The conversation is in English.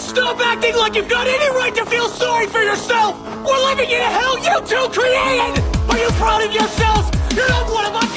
Stop acting like you've got any right to feel sorry for yourself! We're living in a hell you two created! Are you proud of yourselves? You're not one of us!